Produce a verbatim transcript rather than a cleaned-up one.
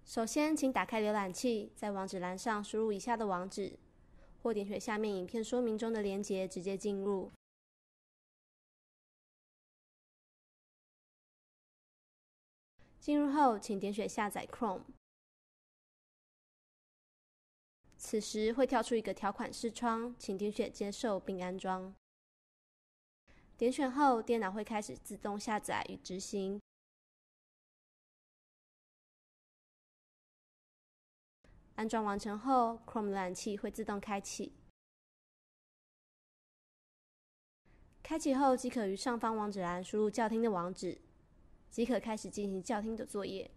首先，请打开浏览器，在网址栏上输入以下的网址，或点选下面影片说明中的连结，直接进入。进入后，请点选下载 Chrome。此时会跳出一个条款视窗，请点选接受并安装。点选后，电脑会开始自动下载与执行。安装完成后 ，Chrome 浏览器会自动开启。开启后，即可于上方网址栏输入教听的网址，即可开始进行教听的作业。